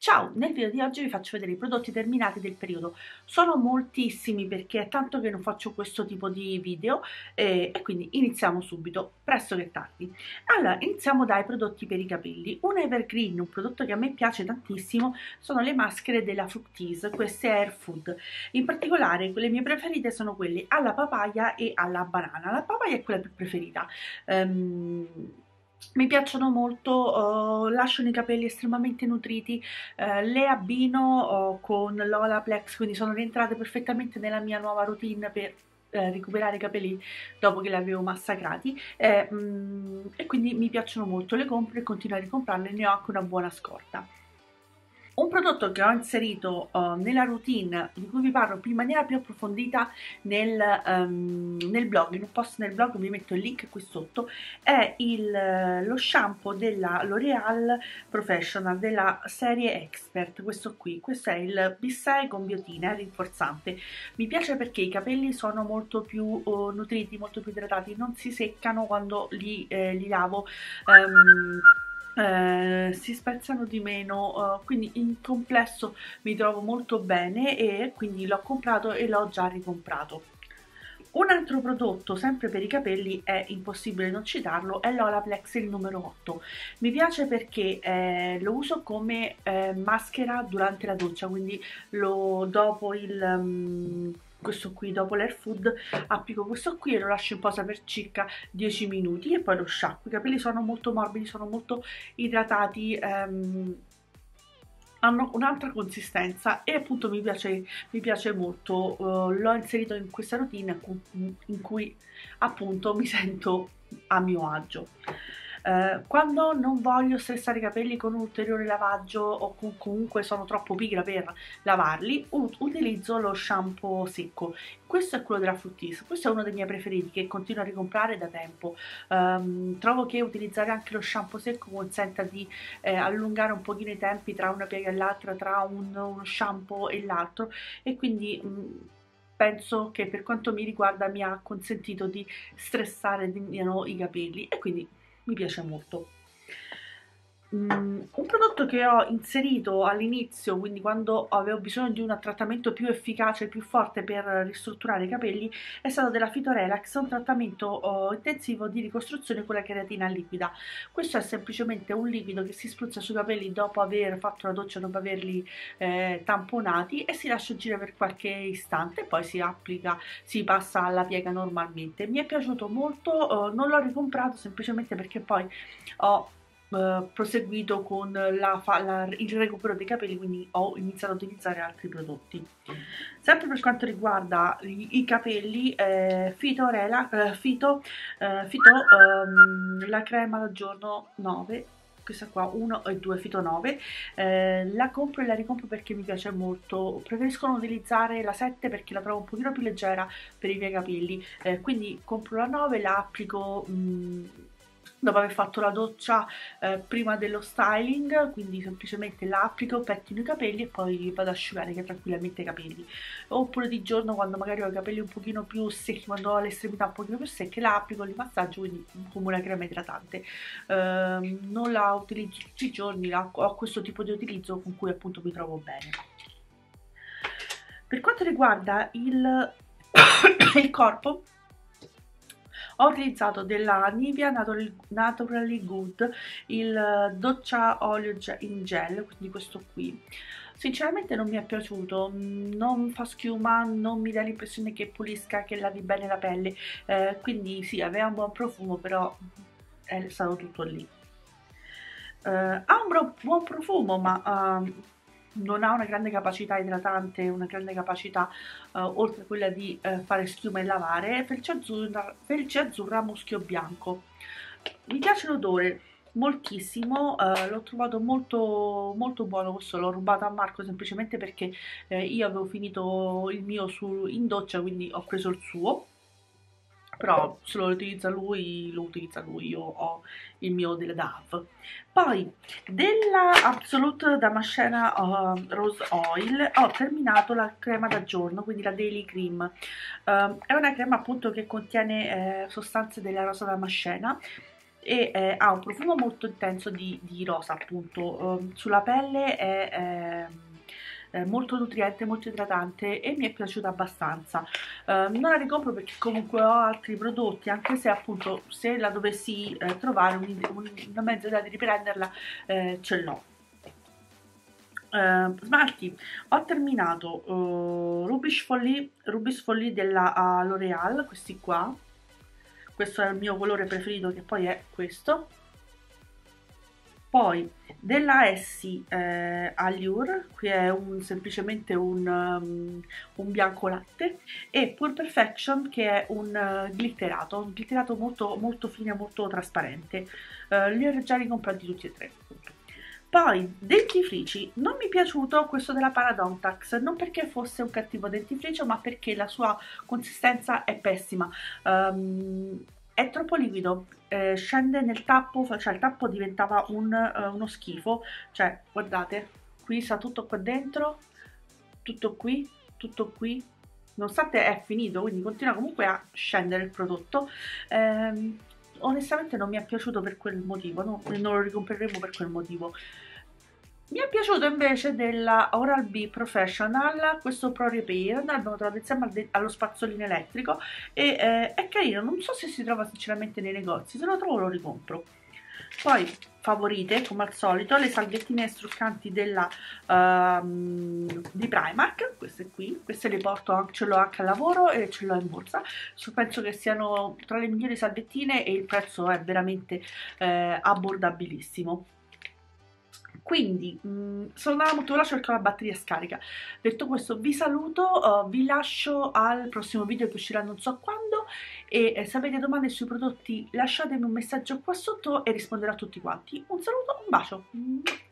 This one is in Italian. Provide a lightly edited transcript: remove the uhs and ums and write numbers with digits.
Ciao, nel video di oggi vi faccio vedere i prodotti terminati del periodo. Sono moltissimi perché è tanto che non faccio questo tipo di video e quindi iniziamo subito, presto che tardi. Allora, iniziamo dai prodotti per i capelli. Un evergreen, un prodotto che a me piace tantissimo, sono le maschere della Fructis, queste Air Food. In particolare, le mie preferite sono quelle alla papaya e alla banana. La papaya è quella più preferita. Mi piacciono molto, lasciano i capelli estremamente nutriti, le abbino con l'Olaplex, quindi sono rientrate perfettamente nella mia nuova routine per recuperare i capelli dopo che li avevo massacrati e quindi mi piacciono molto, le compro e continuo a ricomprarle, ne ho anche una buona scorta. Un prodotto che ho inserito nella routine, di cui vi parlo in maniera più approfondita nel blog, in un post nel blog, vi metto il link qui sotto, è lo shampoo della L'Oreal Professional della serie Expert, questo qui. Questo è il B6 con biotina rinforzante. Mi piace perché i capelli sono molto più nutriti, molto più idratati, non si seccano quando li lavo. Si spezzano di meno, quindi in complesso mi trovo molto bene e quindi l'ho comprato e l'ho già ricomprato. Un altro prodotto, sempre per i capelli, è impossibile non citarlo, è l'Olaplex il numero 8. Mi piace perché lo uso come maschera durante la doccia, quindi dopo questo qui, dopo l'Air Food, applico questo qui e lo lascio in posa per circa 10 minuti e poi lo sciacquo. I capelli sono molto morbidi, sono molto idratati, hanno un'altra consistenza e appunto mi piace molto. L'ho inserito in questa routine in cui appunto mi sento a mio agio. Quando non voglio stressare i capelli con un ulteriore lavaggio o comunque sono troppo pigra per lavarli, utilizzo lo shampoo secco. Questo è quello della Fructis, questo è uno dei miei preferiti che continuo a ricomprare da tempo. Trovo che utilizzare anche lo shampoo secco consenta di allungare un pochino i tempi tra una piega e l'altra, tra uno shampoo e l'altro, e quindi penso che per quanto mi riguarda mi ha consentito di stressare di meno i capelli e quindi mi piace molto. Un prodotto che ho inserito all'inizio, quindi quando avevo bisogno di un trattamento più efficace, più forte per ristrutturare i capelli, è stato della Phytorelax, un trattamento intensivo di ricostruzione con la cheratina liquida. Questo è semplicemente un liquido che si spruzza sui capelli dopo aver fatto la doccia, dopo averli tamponati, e si lascia agire per qualche istante e poi si applica, si passa alla piega normalmente. Mi è piaciuto molto, non l'ho ricomprato semplicemente perché poi ho proseguito con il recupero dei capelli, quindi ho iniziato ad utilizzare altri prodotti. Sempre per quanto riguarda i capelli, Fito, la crema da giorno 9, questa qua 1 e 2 Fito 9, la compro e la ricompro perché mi piace molto. Preferisco non utilizzare la 7 perché la trovo un pochino più leggera per i miei capelli, quindi compro la 9, la applico dopo aver fatto la doccia prima dello styling, quindi semplicemente la applico, pettino i capelli e poi vado ad asciugare tranquillamente i capelli. Oppure di giorno, quando magari ho i capelli un pochino più secchi, quando ho le estremità un pochino più secche, la applico, li massaggio, quindi come una crema idratante. Non la utilizzo tutti i giorni, ho questo tipo di utilizzo con cui appunto mi trovo bene. Per quanto riguarda il corpo, ho utilizzato della Nivea Naturally Good il doccia olio in gel, quindi questo qui. Sinceramente non mi è piaciuto, non fa schiuma, non mi dà l'impressione che pulisca, che lavi bene la pelle, quindi sì, aveva un buon profumo, però è stato tutto lì. Ha un buon profumo, ma non ha una grande capacità idratante, una grande capacità oltre a quella di fare schiuma e lavare. Felce azzurra muschio bianco. Mi piace l'odore moltissimo, l'ho trovato molto, molto buono. Questo l'ho rubato a Marco semplicemente perché io avevo finito il mio in doccia, quindi ho preso il suo. Però se lo utilizza lui, io ho il mio della Dove. Poi della Absolute Damascena Rose Oil ho terminato la crema da giorno, quindi la Daily Cream. È una crema appunto che contiene sostanze della rosa damascena e ha un profumo molto intenso di rosa, appunto. Sulla pelle è molto nutriente, molto idratante e mi è piaciuta abbastanza. Non la ricompro perché comunque ho altri prodotti, anche se appunto se la dovessi trovare una mezza idea di riprenderla, ce l'ho. Smalti, ho terminato Rubis Folly della L'Oreal, questi qua. Questo è il mio colore preferito, che poi è questo. Poi della Essie Allure, qui è semplicemente un bianco latte, e Pure Perfection, che è un glitterato molto, molto fine, molto trasparente. Li ho già ricomprati tutti e tre. Poi, dentifrici, non mi è piaciuto questo della Parodontax, non perché fosse un cattivo dentifricio, ma perché la sua consistenza è pessima. È troppo liquido, scende nel tappo, cioè il tappo diventava uno schifo. Cioè, guardate, qui sta tutto qua dentro, tutto qui. Nonostante è finito, quindi continua comunque a scendere il prodotto. Onestamente non mi è piaciuto per quel motivo, non lo ricompreremo per quel motivo. Mi è piaciuto invece della Oral-B Professional, questo Pro Repair, noi l'abbiamo trovato insieme allo spazzolino elettrico e è carino, non so se si trova sinceramente nei negozi, se lo trovo lo ricompro. Poi, favorite, come al solito, le salvettine struccanti di Primark, queste qui, queste le porto, ce l'ho anche al lavoro e ce l'ho in borsa. Penso che siano tra le migliori salvettine e il prezzo è veramente abbordabilissimo. Quindi sono andata molto veloce perché ho la batteria scarica. Detto questo, vi saluto, vi lascio al prossimo video che uscirà non so quando, e se avete domande sui prodotti lasciatemi un messaggio qua sotto e risponderò a tutti quanti. Un saluto, un bacio!